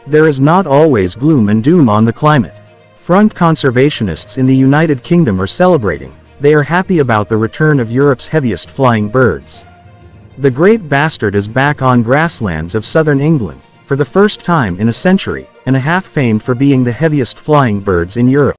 There is not always gloom and doom on the climate. Front conservationists in the United Kingdom are celebrating. They are happy about the return of Europe's heaviest flying birds. The great Bustard is back on grasslands of southern England, for the first time in a century and a half, famed for being the heaviest flying birds in Europe.